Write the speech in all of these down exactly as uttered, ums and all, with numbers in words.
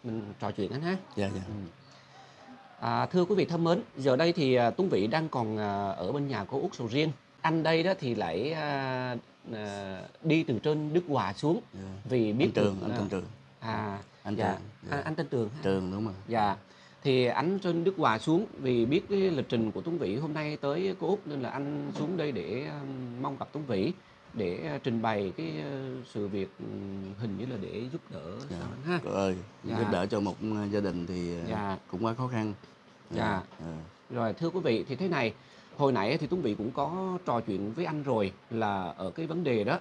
mình trò chuyện anh ha. Dạ, dạ. Ừm. À, thưa quý vị thân mến, giờ đây thì, à, Tuấn Vĩ đang còn, à, ở bên nhà cô Út sầu riêng. Anh đây đó thì lại, a, à, đi từ trên Đức Hòa xuống Dạ. vì biết Anh được Trường, anh là tên Trường. à, Anh dạ, Trường, dạ. a, anh tên Trường hả? Trường, đúng rồi. Dạ, thì anh trên Đức Hòa xuống vì biết cái lịch trình của Tuấn Vĩ hôm nay tới cô Út nên là anh xuống đây để, a, mong gặp Tuấn Vĩ để, a, trình bày cái, ơ, sự việc, ừm, hình như là để giúp đỡ Dạ. sao anh ha? Cô ơi, Dạ. giúp đỡ cho một gia đình thì Dạ. cũng quá khó khăn. Dạ. Ờ. Rồi thưa quý vị, thì thế này, hồi nãy thì Tuấn Vĩ cũng có trò chuyện với anh rồi là ở cái vấn đề đó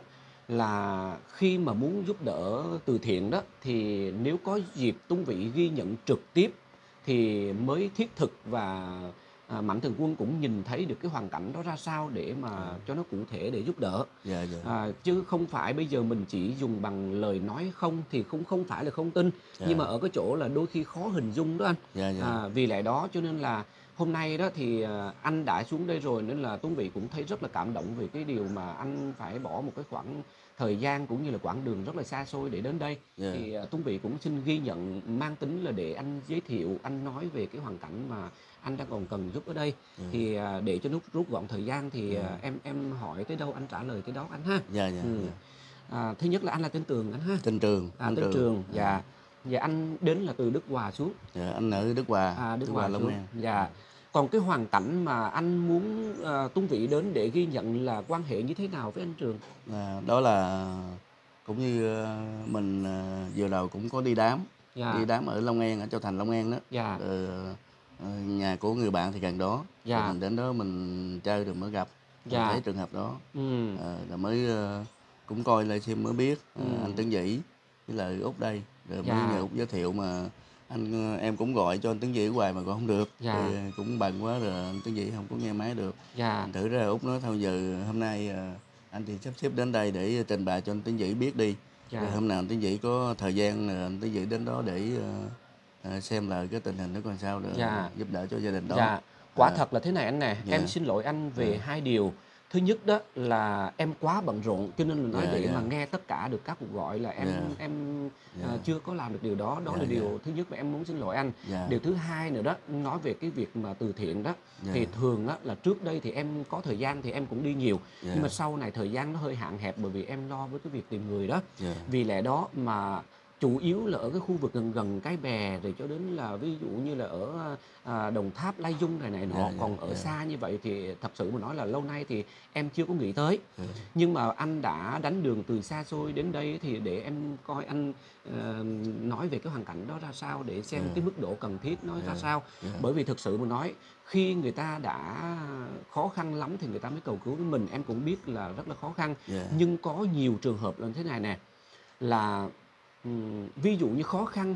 là khi mà muốn giúp đỡ từ thiện đó, thì nếu có dịp Tuấn Vĩ ghi nhận trực tiếp thì mới thiết thực và, à, Mạnh Thường Quân cũng nhìn thấy được cái hoàn cảnh đó ra sao để mà Dạ. cho nó cụ thể để giúp đỡ. Dạ, dạ. À, chứ không phải bây giờ mình chỉ dùng bằng lời nói không thì cũng không phải là không tin, Dạ. nhưng mà ở cái chỗ là đôi khi khó hình dung đó anh. Dạ, dạ. À, vì lẽ đó cho nên là hôm nay đó thì, à, anh đã xuống đây rồi nên là Tuấn Vĩ cũng thấy rất là cảm động về cái điều mà anh phải bỏ một cái khoảng thời gian cũng như là quãng đường rất là xa xôi để đến đây. Dạ. Thì, à, Tuấn Vĩ cũng xin ghi nhận mang tính là để anh giới thiệu, anh nói về cái hoàn cảnh mà anh đang còn cần giúp ở đây. Dạ. Thì, à, để cho rút rút gọn thời gian thì, Dạ. à, em em hỏi tới đâu anh trả lời tới đó anh ha. Dạ, dạ, Ừm. dạ. À, thứ nhất là anh là tên Tường anh ha? Tên Trường, À, tên tên Trường. Trường, Dạ. dạ. Dạ anh đến là từ Đức Hòa xuống. Dạ, anh ở Đức Hòa, À, Đức Đức Hòa Hòa, Long xuống. An. Dạ. Còn cái hoàn cảnh mà anh muốn, ờ, Tuấn Vĩ đến để ghi nhận là quan hệ như thế nào với anh Trường? À, đó là cũng như, ơ, mình, ờ, vừa đầu cũng có đi đám, Dạ. đi đám ở Long An, ở Châu Thành, Long An đó. Dạ. Ờ, ờ, nhà của người bạn thì gần đó, rồi Dạ. mình đến đó mình chơi rồi mới gặp, rồi Dạ. thấy trường hợp đó. Ừm. Ờ, rồi mới, ơ, cũng coi livestream mới biết, ờ, Ừm. anh Tuấn Vĩ với lại Út đây, rồi mới Dạ. nhờ Út giới thiệu mà anh em cũng gọi cho anh Tuấn Vĩ hoài mà gọi không được, Dạ. thì cũng bận quá rồi anh Tuấn Vĩ không có nghe máy được. Dạ. Thành thử ra Út nói thôi giờ hôm nay, ờ, anh thì sắp xếp đến đây để trình bày cho anh Tuấn Vĩ biết đi. Dạ. Rồi hôm nào anh Tuấn Vĩ có thời gian rồi anh Tuấn Vĩ đến đó để, ơ, ờ, xem lại cái tình hình nó còn sao rồi Dạ. giúp đỡ cho gia đình đó. Dạ. Quả À. thật là thế này anh nè, Dạ. em xin lỗi anh về Dạ. hai điều. Thứ nhất đó là em quá bận rộn cho nên là nói Dạ, để dạ. mà nghe tất cả được các cuộc gọi là em Dạ. em, Dạ. ờ, chưa có làm được điều đó. Đó Dạ, là dạ. điều thứ nhất mà em muốn xin lỗi anh. Dạ. Điều thứ hai nữa đó, nói về cái việc mà từ thiện đó, Dạ. thì thường á là trước đây thì em có thời gian thì em cũng đi nhiều, Dạ. nhưng mà sau này thời gian nó hơi hạn hẹp bởi vì em lo với cái việc tìm người đó. Dạ. Vì lẽ đó mà chủ yếu là ở cái khu vực gần gần Cái Bè rồi cho đến là ví dụ như là ở, à, Đồng Tháp, Lai Vung này này nọ. Dạ, dạ, Còn ở dạ. xa như vậy thì thật sự mà nói là lâu nay thì em chưa có nghĩ tới. Dạ. Nhưng mà anh đã đánh đường từ xa xôi đến đây thì để em coi anh, ờ, nói về cái hoàn cảnh đó ra sao để xem Dạ. cái mức độ cần thiết nó ra Dạ. sao. Dạ. Bởi vì thực sự mà nói, khi người ta đã khó khăn lắm thì người ta mới cầu cứu với mình, em cũng biết là rất là khó khăn. Dạ. Nhưng có nhiều trường hợp là thế này nè, là, ừm, ví dụ như khó khăn,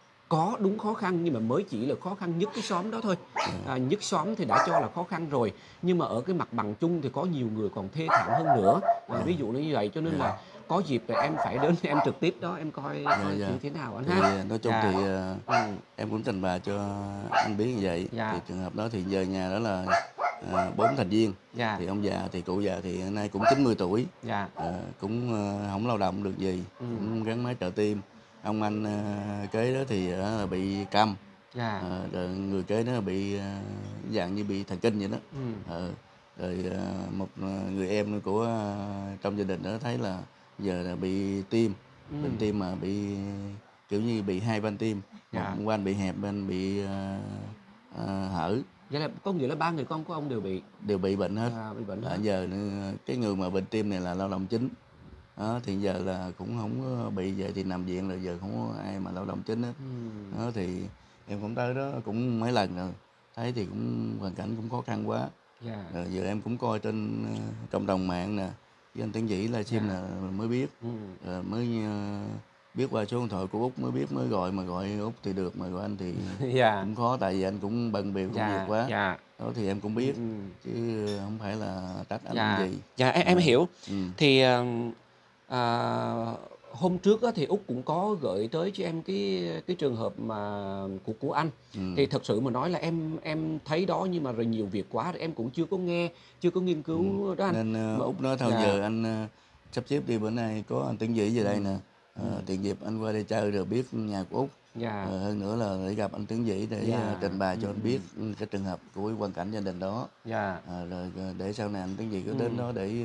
có đúng khó khăn nhưng mà mới chỉ là khó khăn nhất cái xóm đó thôi. À, nhất xóm thì đã cho là khó khăn rồi, nhưng mà ở cái mặt bằng chung thì có nhiều người còn thê thảm hơn nữa. À, ví dụ như vậy cho nên là có dịp là em phải đến em trực tiếp đó, em coi Dạ, coi dạ. như thế nào anh Thì ha. nói chung Dạ. thì, ờ, Ừm. em cũng trình bày cho anh biết như vậy. Dạ. Thì trường hợp đó thì giờ nhà đó là, ờ, bốn thành viên. Dạ. Thì ông già thì cụ già thì hiện nay cũng chín mươi tuổi, Dạ. ờ, cũng, ơ, hổng lao động được gì, Ừm. cũng gắn máy trợ tim. Ông anh, ơ, kế đó thì á là bị câm, Dạ. ờ, rồi người kế đó là bị, ờ, dạng như bị thần kinh vậy đó. Ừm. Ờ, rồi, ờ, một, ờ, người em của, ơ, trong gia đình đó thấy là giờ là bị tim, bệnh Ừm. tim mà bị, kiểu như, bị hai van tim, Dạ. một van bị hẹp, bên bị, ờ, ờ, hở, Vậy là có nghĩa là ba người con của ông đều bị đều bị bệnh hết. à, bị bệnh Là hết. giờ n cái người mà bệnh tim này là lao động chính. Đó, thì giờ là cũng hổng có bị vậy thì nằm viện là giờ hổng có ai mà lao động chính hết. Ừm. Đó, thì em cũng tới đó cũng mấy lần rồi, thấy thì cũng hoàn cảnh cũng khó khăn quá. Dạ. Rồi giờ em cũng coi trên, ơ, cộng đồng mạng nè, với anh Tuấn Vĩ livestream Dạ. nè mới biết, Ừm. rồi mới, ơ, biết qua số điện thoại của Út mới biết mới gọi, mà gọi Út thì được, mà gọi anh thì Dạ. cũng khó tại vì anh cũng bận bịu công việc Dạ. quá. Dạ. Đó, thì em cũng biết, Ừm. chứ hổng phải là trách anh Dạ. gì. Dạ, em em Ờ, hiểu. ừm. Thì, ờ, à, hôm trước á thì Út cũng có gửi tới cho em cái cái trường hợp mà của của anh. Ừm. Thì thật sự mà nói là em em thấy đó nhưng mà rồi nhiều việc quá rồi em cũng chưa có nghe, chưa có nghiên Ừm. cứu đó anh. Nên, ơ, Mà Út nói thôi dạ. giờ anh, ơ, sắp xếp đi, bữa nay có anh Tuấn Vĩ về đây nè, Ừm. ờ, Ừm. tiền dịp anh qua đây chơi rồi biết nhà của Út, Dạ. Ờ, hơn nữa là để gặp anh Tướng Vĩ để Dạ. ờ, trình bày cho Ừm, anh biết ừm. ừ, cái trường hợp của cái hoàn cảnh gia đình đó. Dạ. Ờ, rồi ờ, để sau này anh Tướng Vĩ có đến Ừm. đó để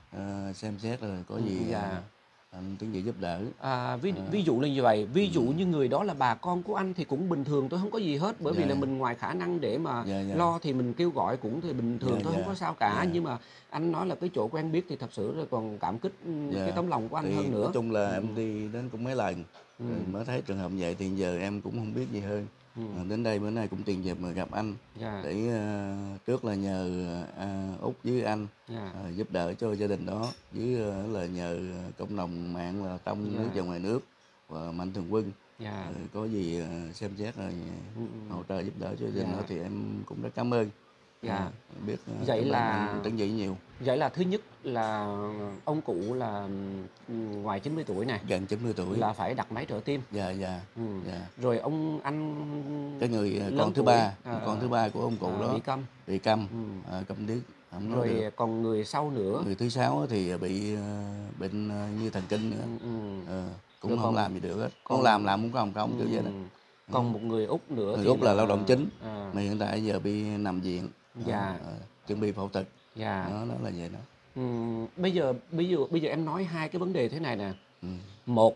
ờ, xem xét rồi có Ừm, gì ờ, dạ. anh Tướng Vĩ giúp đỡ. À, ví Ờ, ví dụ là như vậy, ví dụ ừm, như người đó là bà con của anh thì cũng bình thường thôi, không có gì hết, bởi vì là dạ, mình ngoài khả năng để mà dạ, dạ, lo thì mình kêu gọi cũng thì bình dạ, thường thôi, không có dạ, sao cả. dạ, Nhưng mà anh nói là cái chỗ quen biết thì thật sự là còn cảm kích, ưm, cái dạ. tấm lòng của anh Thì hơn nói nữa. chung là Ừm, em ừm, đi đến cũng mấy lần rồi ừm, mới thấy trường hợp vậy thì giờ em cũng không biết gì hơn. ừm, Ờ, đến đây bữa nay cũng tiền dịp mà gặp anh dạ, để ờ, trước là nhờ à, Út với anh dạ, ờ, giúp đỡ cho gia đình đó, với ờ, là nhờ cộng đồng mạng là trong nước và dạ, ngoài nước và mạnh thường quân. dạ, Ờ, có gì ờ, xem xét rồi ừm, ừm, hỗ trợ giúp đỡ cho gia đình đó dạ, thì em cũng rất cảm ơn. dạ. À, biết ờ, Vậy cảm ơn anh là Tấn Vĩ nhiều. vậy là thứ nhất là ông cụ là, ừm, ngoài chín mươi tuổi này, Gần chín mươi tuổi. là phải đặt máy trợ tim. Dạ, dạ, Ừm, dạ. rồi ông anh Cái người ờ, lớn con thứ tuổi, ba, con thứ ờ, ba của ông cụ ờ, bị đó câm. bị câm, Ừm, ờ, câm điếc, không nói được. rồi còn người sau nữa, Người thứ sáu á thì bị ờ, bệnh ờ, như thần kinh nữa. ừm, ừm, Ờ, rồi cũng không còn làm gì được hết. Muốn làm còn làm cũng không không kiểu vậy đó. ừm, Ừ. còn một người Úc nữa Người thì Úc là lao là động chính à, mà hiện tại giờ bị nằm viện. Đó, dạ, ờ, chuẩn bị phẫu thuật. dạ. Nó nó là vậy đó. Ừm, bây giờ bây giờ bây giờ em nói hai cái vấn đề thế này nè. Ừ. Một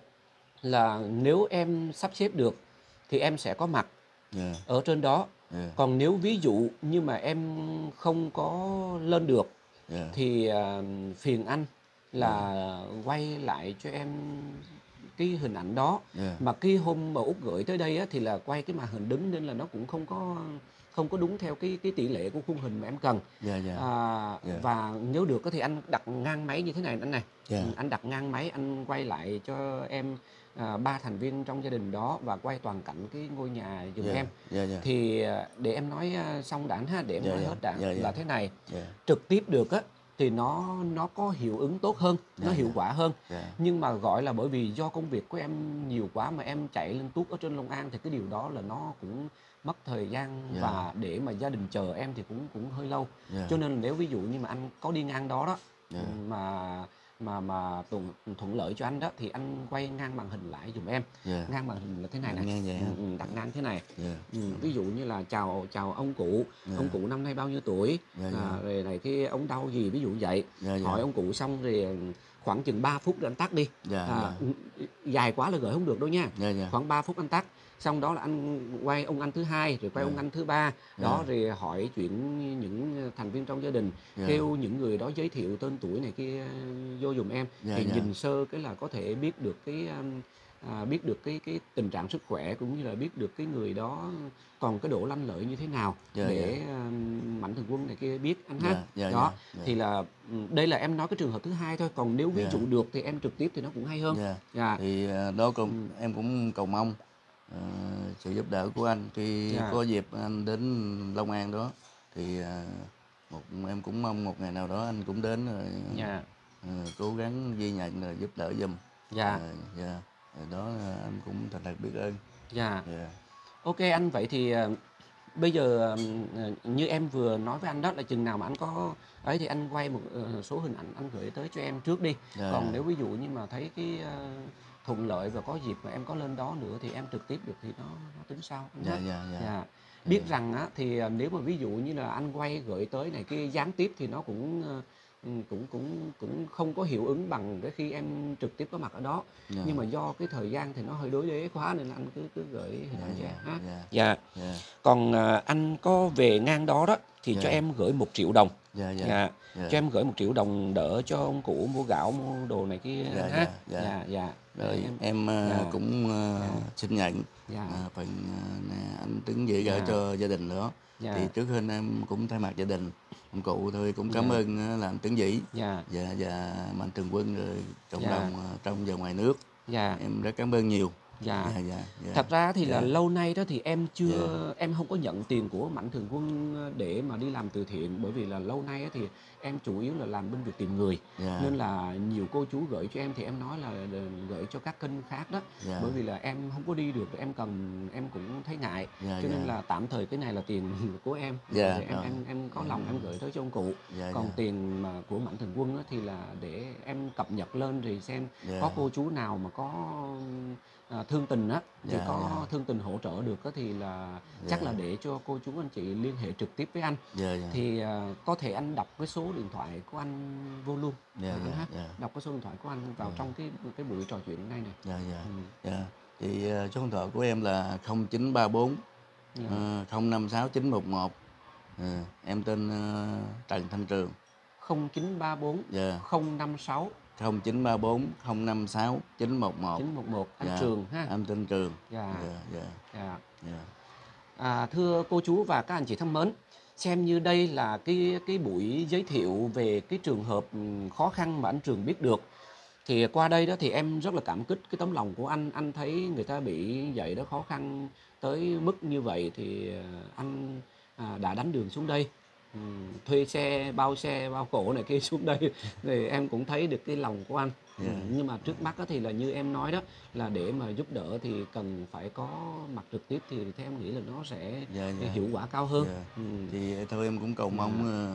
là nếu em sắp xếp được thì em sẽ có mặt Dạ, ở trên đó. dạ, Còn nếu ví dụ như mà em không có lên được dạ, thì à, phiền anh dạ, là quay lại cho em cái hình ảnh đó. dạ, Mà cái hôm mà Út gửi tới đây á, thì là quay cái màn hình đứng nên là nó cũng không có không có đúng theo cái cái tỷ lệ của khung hình mà em cần. dạ, dạ, À, dạ, và nếu được á thì anh đặt ngang máy như thế này anh này. dạ, Ừ, anh đặt ngang máy, anh quay lại cho em à, ba thành viên trong gia đình đó và quay toàn cảnh cái ngôi nhà giùm dạ, em. dạ, dạ, Thì à, để em nói à, xong đạn ha, để em dạ, nói dạ, hết đạn dạ, dạ, là thế này. dạ, Trực tiếp được á thì nó nó có hiệu ứng tốt hơn, nó dạ, hiệu dạ, quả hơn. dạ, Nhưng mà gọi là bởi vì do công việc của em nhiều quá mà em chạy lên tuốt ở trên Long An thì cái điều đó là nó cũng mất thời gian dạ, và để mà gia đình chờ em thì cũng cũng hơi lâu. dạ, Cho nên là nếu ví dụ như mà anh có đi ngang đó đó dạ, mà mà mà thuận thuận lợi cho anh đó thì anh quay ngang màn hình lại giùm em. dạ. Ngang màn hình là thế này Đặt nè. ngang vậy Ừ, ha. ừ, đặt ngang thế này. Dạ, Ừ, ví dụ như là chào chào ông cụ, ông dạ, cụ năm nay bao nhiêu tuổi, dạ, dạ, à, rồi này cái ông đau gì, ví dụ vậy. dạ, dạ, Hỏi ông cụ xong rồi khoảng chừng ba phút rồi anh tắt đi. dạ, À, dạ, dài quá là gửi không được đâu nha. dạ, dạ, Khoảng ba phút anh tắt. Xong đó là anh quay ông anh thứ hai, rồi quay dạ, ông anh thứ ba. Đó, dạ, rồi hỏi chuyện những thành viên trong gia đình, dạ, kêu những người đó giới thiệu tên tuổi này kia vô giùm em. dạ, Thì dạ, nhìn sơ cái là có thể biết được cái um, à, biết được cái cái tình trạng sức khỏe cũng như là biết được cái người đó còn cái độ lanh lợi như thế nào dạ, dạ, để um, mạnh thường quân này kia biết anh ha. dạ, dạ, Đó, dạ, thì là ừ, đây là em nói cái trường hợp thứ hai thôi, còn nếu ví dạ, dụ được thì em trực tiếp thì nó cũng hay hơn. dạ. Dạ. Thì à, đó cũng Ừm, em cũng cầu mong ờ, sự giúp đỡ của anh khi dạ, có dịp anh đến Long An đó thì à, một em cũng mong một ngày nào đó anh cũng đến rồi dạ, ờ, cố gắng ghi nhận rồi giúp đỡ giùm. dạ, Ờ, dạ. Rồi đó là anh cũng thành thật biết ơn. dạ. Dạ, Ok anh, vậy thì ờ, bây giờ ừm, ờ, như em vừa nói với anh đó là chừng nào mà anh có ấy thì anh quay một ờ, số hình ảnh anh gửi tới cho em trước đi. dạ, Còn dạ, nếu ví dụ như mà thấy cái ờ, thuận lợi và có dịp mà em có lên đó nữa thì em trực tiếp được thì nó, nó tính sau anh dạ, ha. dạ, dạ, Dạ. dạ, Biết rằng á thì ờ, nếu mà ví dụ như là anh quay gửi tới này kia gián tiếp thì nó cũng ờ, ừ, cũng cũng cũng không có hiệu ứng bằng cái khi em trực tiếp có mặt ở đó. dạ, Nhưng mà do cái thời gian thì nó hơi đối đế quá nên là anh cứ cứ gửi hình dạ, ảnh cho dạ, em ha. dạ, Dạ. dạ, Còn à, anh có về ngang đó đó thì cho dạ, em gửi một triệu đồng. dạ, dạ, Dạ. dạ, Cho em gửi một triệu đồng đỡ cho ông cụ mua gạo mua đồ này kia dạ, anh ha. dạ, dạ. Dạ dạ. Để Rồi em em ờ, dạ cũng ờ, dạ xin nhận dạ ờ, phần ờ, nè, anh Tuấn Vĩ gửi dạ cho gia đình nữa. Thì dạ trước hết em cũng thay mặt gia đình ông cụ thôi cũng cảm dạ ơn ờ, là anh Tuấn Vĩ dạ và và mạnh thường quân rồi cộng dạ đồng ờ, trong và ngoài nước. dạ Em rất cảm ơn nhiều. dạ. Dạ, dạ, dạ, Thật ra thì là dạ, lâu nay đó thì em dạ, chưa em không có nhận tiền của Mạnh Thường Quân để mà đi làm từ thiện, bởi vì là lâu nay á thì em chủ yếu là làm bên việc tìm người, Dạ. nên là nhiều cô chú gửi cho em thì em nói là gửi cho các kênh khác đó. Dạ. Bởi vì là em không có đi được, em cần em cũng thấy ngại, Dạ, cho nên dạ. là tạm thời cái này là tiền của em. Dạ, Để em rồi. em em có lòng em gửi tới cho ông cụ. Dạ, Còn dạ. tiền mà của Mạnh Thường Quân á, thì là để em cập nhật lên thì xem Dạ. có cô chú nào mà có à, thương tình á, thì Dạ, có dạ. thương tình hỗ trợ được á, thì là chắc Dạ. là để cho cô chú anh chị liên hệ trực tiếp với anh. Dạ, dạ. Thì à, có thể anh đọc cái số điện thoại của anh vô luôn. Dạ, à, anh dạ, ha. dạ. Đọc cái số điện thoại của anh vào Dạ. trong cái cái buổi trò chuyện này này. Dạ, dạ. Ừ. Dạ. Thì ờ, số điện thoại của em là không chín ba bốn Dạ. ờ, không năm sáu chín một một. Ờ, em tên ờ, Trần Thanh Trường. không chín ba bốn Dạ. không năm sáu không chín ba bốn không năm sáu chín một một. chín một một. Anh Dạ. Trường ha. Em tên Trường. Dạ. Dạ, dạ, Dạ. dạ. À, thưa cô chú và các anh chị thân mến, xem như đây là cái cái buổi giới thiệu về cái trường hợp ừ, khó khăn mà anh Trường biết được. Thì qua đây đó thì em rất là cảm kích cái tấm lòng của anh. Anh thấy người ta bị vậy đó, khó khăn tới mức như vậy thì à, anh à, đã đánh đường xuống đây. Ừ, thuê xe, bao xe, bao cổ này kia xuống đây thì em cũng thấy được cái lòng của anh. Ừ, Dạ. nhưng mà trước mắt đó thì là như em nói đó, là để mà giúp đỡ thì cần phải có mặt trực tiếp, thì theo em nghĩ là nó sẽ Dạ, dạ. hiệu quả cao hơn. Dạ. Ừ. Thì thôi em cũng cầu Dạ. mong ờ,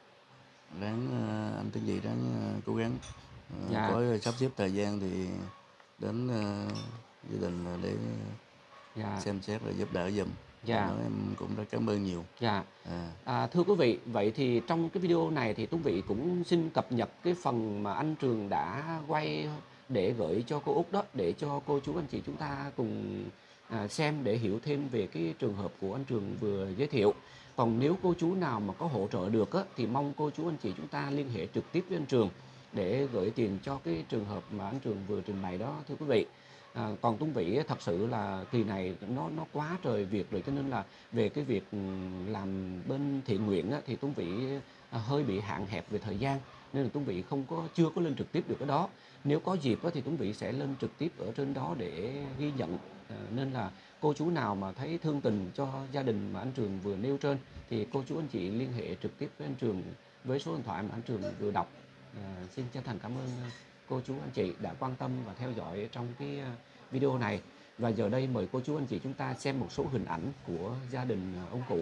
ráng ờ, anh Tiến Dị ráng ờ, cố gắng ờ, Dạ. có sắp xếp thời gian thì đến ờ, gia đình là để Dạ. xem xét rồi giúp đỡ giùm. Dạ. Nói em cũng rất cảm ơn nhiều. Dạ. À, À, thưa quý vị, vậy thì trong cái video này thì Tuấn Vĩ cũng xin cập nhật cái phần mà anh Trường đã quay để gửi cho cô Út đó, để cho cô chú anh chị chúng ta cùng à, xem để hiểu thêm về cái trường hợp của anh Trường vừa giới thiệu. Còn nếu cô chú nào mà có hỗ trợ được á, thì mong cô chú anh chị chúng ta liên hệ trực tiếp với anh Trường để gửi tiền cho cái trường hợp mà anh Trường vừa trình bày đó, thưa quý vị. À, còn Tuấn Vĩ thật sự là kỳ này nó nó quá trời việc rồi, cho nên là về cái việc làm bên thiện nguyện á, thì Tuấn Vĩ à, hơi bị hạn hẹp về thời gian, nên là Tuấn Vĩ không có chưa có lên trực tiếp được cái đó. Nếu có dịp á, thì Tuấn Vĩ sẽ lên trực tiếp ở trên đó để ghi nhận. À, nên là cô chú nào mà thấy thương tình cho gia đình mà anh Trường vừa nêu trên thì cô chú anh chị liên hệ trực tiếp với anh Trường với số điện thoại mà anh Trường vừa đọc. À, xin chân thành cảm ơn cô chú anh chị đã quan tâm và theo dõi trong cái video này. Và giờ đây mời cô chú anh chị chúng ta xem một số hình ảnh của gia đình ông cụ.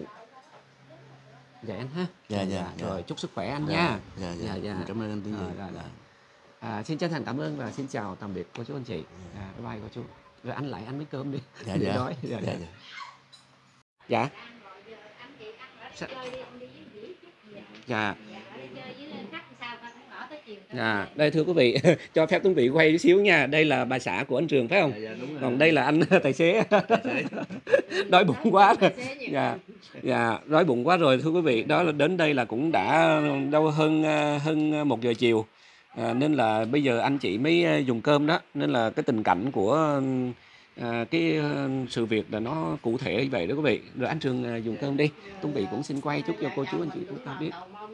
Dạ anh ha. Dạ, dạ, dạ. Rồi chúc sức khỏe anh dạ, nha. dạ, dạ, Dạ, dạ. Cảm ơn anh Tiến Dị. Rồi, rồi, Dạ. rồi. À, xin chân thành cảm ơn và xin chào tạm biệt cô chú anh chị. À, bye bye cô chú. Rồi anh lại ăn miếng cơm đi. Dạ, Để dạ. đói. Dạ, Dạ, dạ. dạ. Dạ. Dạ. Dạ, đây thưa quý vị, cho phép quý vị quay tí xíu nha. Đây là bà xã của anh Trường phải không? Dạ, dạ, đúng rồi. Còn đây là anh tài xế. Đói bụng quá rồi. Dạ. Dạ, đói bụng quá rồi thưa quý vị. Đó là đến đây là cũng đã đâu hơn hơn một giờ chiều. À, nên là bây giờ anh chị mới dùng cơm đó, nên là cái tình cảnh của à, cái sự việc là nó cụ thể như vậy đó quý vị. Rồi anh Trường à, dùng cơm đi. Tuấn Vĩ cũng xin quay chút cho cô chú anh chị chúng ta biết.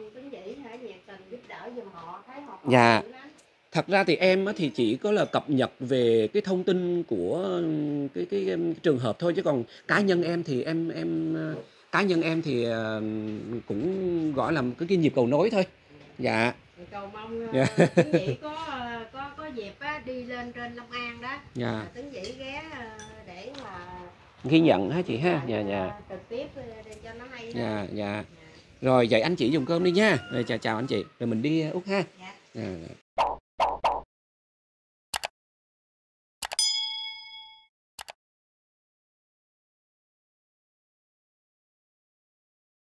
Dạ. Thật ra thì em thì chỉ có là cập nhật về cái thông tin của cái cái, cái trường hợp thôi, chứ còn cá nhân em thì em em cá nhân em thì cũng gọi là cái, cái nhịp cầu nối thôi. Dạ. Cầu mong Dạ. Tuấn Vĩ có có có dịp á, đi lên trên Long An đó. Dạ. Tuấn Vĩ ghé để mà ghi nhận ha chị ha. Dạ, dạ. trực tiếp để cho nó hay. Dạ, dạ. Rồi vậy anh chị dùng cơm đi nha. Rồi chào chào anh chị. Rồi mình đi Út ha. Dạ. Dạ.